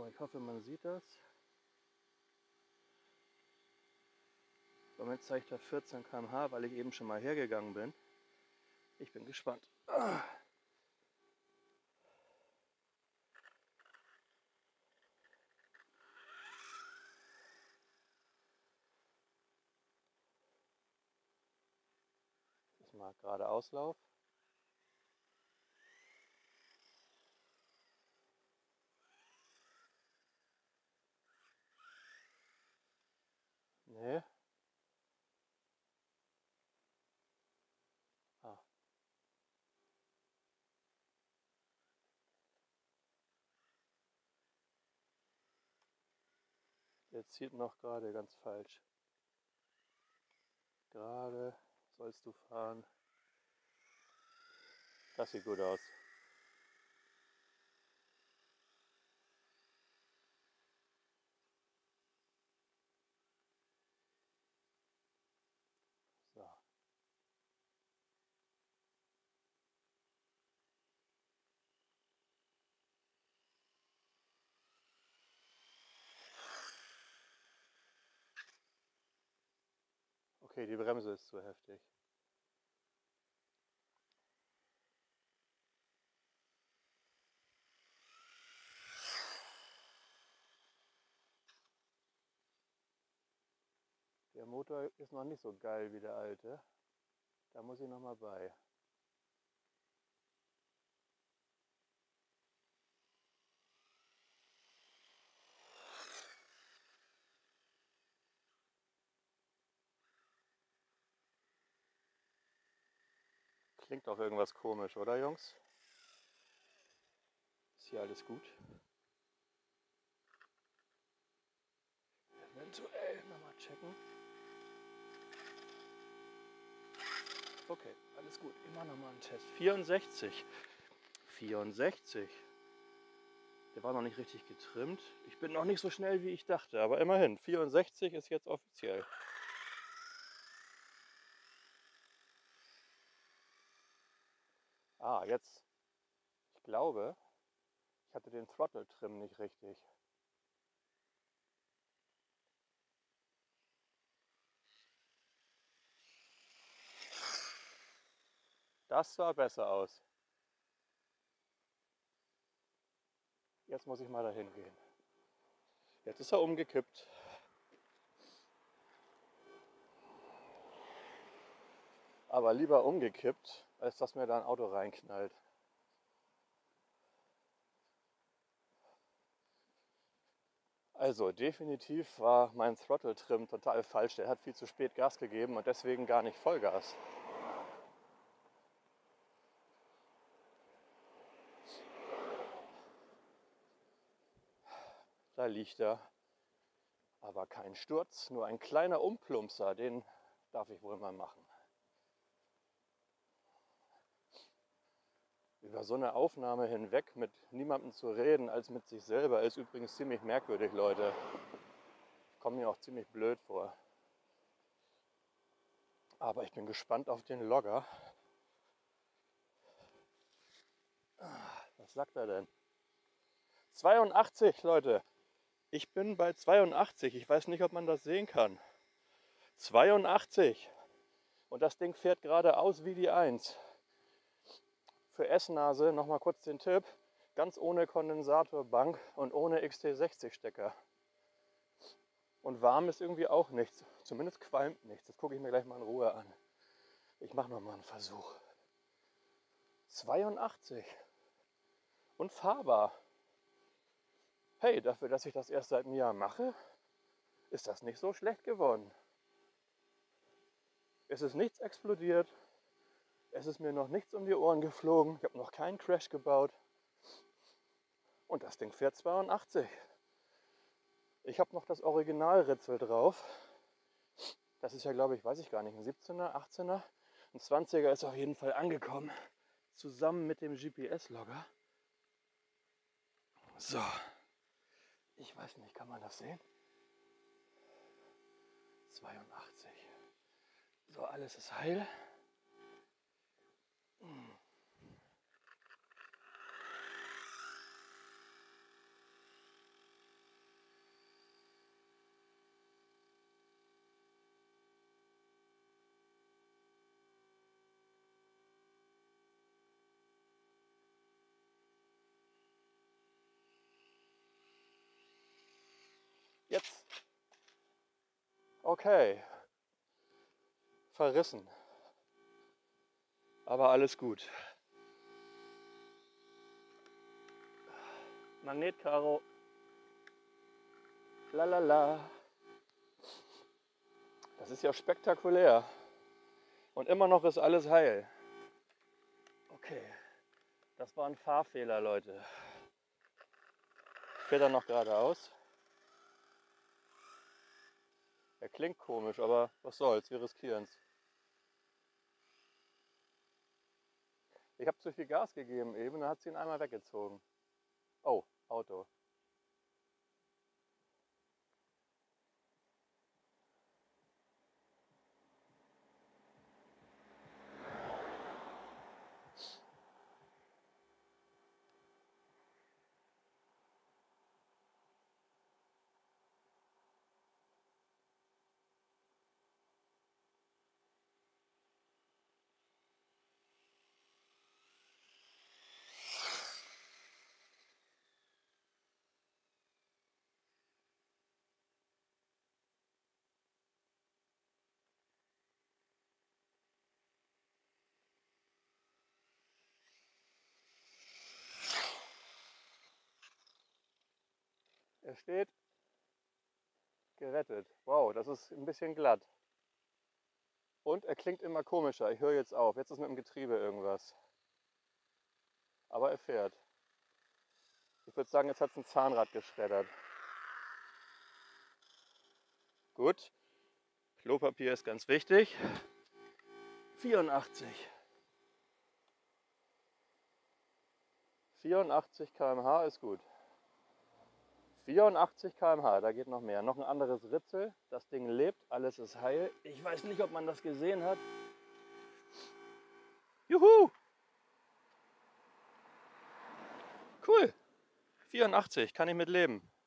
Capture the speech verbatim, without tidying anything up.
ich hoffe, man sieht das. Im Moment zeigt er vierzehn Kilometer pro Stunde, weil ich eben schon mal hergegangen bin. Ich bin gespannt. Ah. Ich mag gerade Auslauf. Nee. Ah. Der zieht noch gerade ganz falsch. Gerade sollst du fahren. Das sieht gut aus. So. Okay, die Bremse ist zu heftig. Der Motor ist noch nicht so geil wie der alte. Da muss ich noch mal bei. Klingt doch irgendwas komisch, oder Jungs? Ist hier alles gut? Eventuell nochmal checken. Okay, alles gut. Immer nochmal einen Test. vierundsechzig. vierundsechzig. Der war noch nicht richtig getrimmt. Ich bin noch nicht so schnell, wie ich dachte, aber immerhin. vierundsechzig ist jetzt offiziell. Ah, jetzt. Ich glaube, ich hatte den Throttle-Trim nicht richtig. Das sah besser aus. Jetzt muss ich mal dahin gehen. Jetzt ist er umgekippt. Aber lieber umgekippt, als dass mir da ein Auto reinknallt. Also definitiv war mein Throttle-Trim total falsch. Der hat viel zu spät Gas gegeben und deswegen gar nicht Vollgas. Da liegt er. Aber kein Sturz, nur ein kleiner Umplumpser. Den darf ich wohl mal machen. Über so eine Aufnahme hinweg mit niemandem zu reden als mit sich selber ist übrigens ziemlich merkwürdig, Leute. Ich komme mir auch ziemlich blöd vor. Aber ich bin gespannt auf den Logger. Was sagt er denn? zweiundachtzig, Leute. Ich bin bei zweiundachtzig. Ich weiß nicht, ob man das sehen kann. zweiundachtzig. Und das Ding fährt geradeaus wie die eins. Für S-Nase nochmal kurz den Tipp. Ganz ohne Kondensatorbank und ohne X T sechzig Stecker. Und warm ist irgendwie auch nichts. Zumindest qualmt nichts. Das gucke ich mir gleich mal in Ruhe an. Ich mache nochmal einen Versuch. zweiundachtzig. Und fahrbar. Hey, dafür, dass ich das erst seit einem Jahr mache, ist das nicht so schlecht geworden. Es ist nichts explodiert. Es ist mir noch nichts um die Ohren geflogen. Ich habe noch keinen Crash gebaut. Und das Ding fährt zweiundachtzig. Ich habe noch das Originalritzel drauf. Das ist ja, glaube ich, weiß ich gar nicht, ein siebzehner, achtzehner. Ein zwanziger ist auf jeden Fall angekommen. Zusammen mit dem G P S-Logger. So. Ich weiß nicht, kann man das sehen? zweiundachtzig. So, alles ist heil. Jetzt. Okay. Verrissen. Aber alles gut. Magnetkaro. Lalala. Das ist ja spektakulär. Und immer noch ist alles heil. Okay. Das war ein Fahrfehler, Leute. Ich fähre dann noch geradeaus. Er klingt komisch, aber was soll's, wir riskieren es. Ich habe zu viel Gas gegeben eben, dann hat sie ihn einmal weggezogen. Oh, Auto. Er steht gerettet. Wow, das ist ein bisschen glatt. Und er klingt immer komischer. Ich höre jetzt auf. Jetzt ist mit dem Getriebe irgendwas. Aber er fährt. Ich würde sagen, jetzt hat es ein Zahnrad geschreddert. Gut. Klopapier ist ganz wichtig. vierundachtzig. vierundachtzig Kilometer pro Stunde ist gut. vierundachtzig Kilometer pro Stunde, da geht noch mehr. Noch ein anderes Ritzel. Das Ding lebt, alles ist heil. Ich weiß nicht, ob man das gesehen hat. Juhu! Cool. vierundachtzig, kann ich mit leben.